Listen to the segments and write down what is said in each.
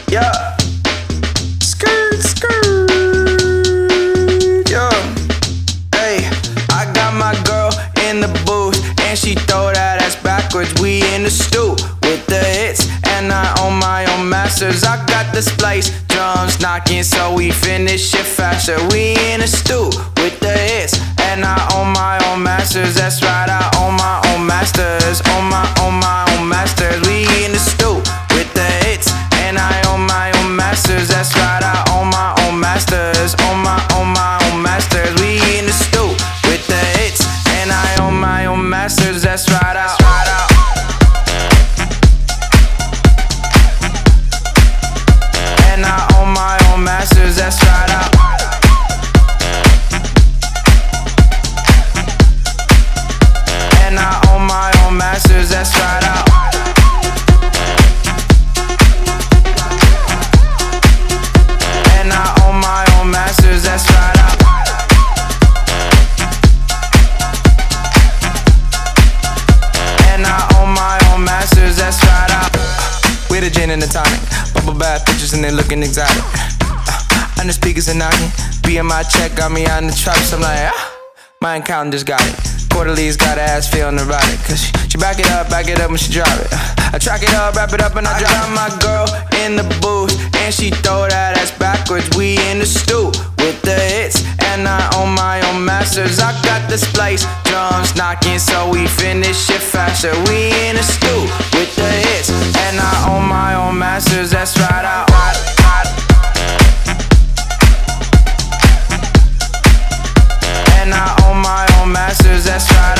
Yeah. Skirt, skirt. Yeah. Hey, I got my girl in the booth, and she throw that ass backwards. We in the stew with the hits, and I own my own masters. I got the splice, drums knocking, so we finish it faster. We in the stew with the hits, and I own my own masters. That's right, I own my own masters. Own my own masters. We in the stew with the hits, and I own my own masters. That's right, I own my own masters. Own my own masters. We in the stew with the hits, and I own my own masters. That's right, and I own my own masters. That's right, and I own my own masters. That's right, and I own my own masters. That's right, and I own my own masters. That's right, with a gin and a tonic, bubble bath pictures and they looking exotic. And the speakers are knocking, BMI check got me on the traps. I'm like, my accountant just got it. Quarterly's got her ass feeling erotic, cause she back it up when she drop it. I track it up, wrap it up, and I got my girl in the booth, and she throw that ass backwards. We in the stew with the hits, and I own my own masters. I got the splice, drums knocking, so we finish it faster. We in the stew with the hits, and I own my own masters. That's right, and I own my own masters. That's right,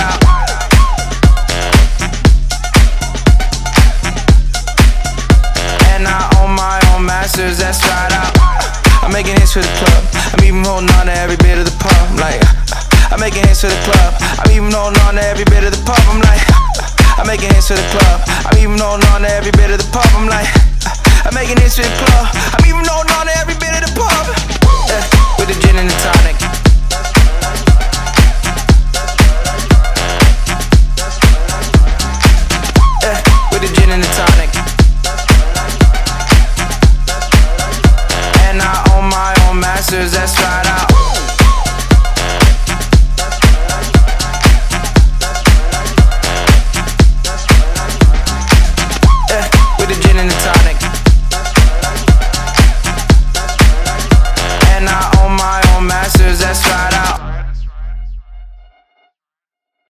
and I own my own masters. That's right, I'm making hits for the club. I'm even holding on to every bit of the pub. I'm like, I'm making hits for the club. I'm even holding on to every bit of the pub. I'm like, I'm making hits for the club. I'm even holding on to every bit of the pub. I'm like, I'm making hits for the club.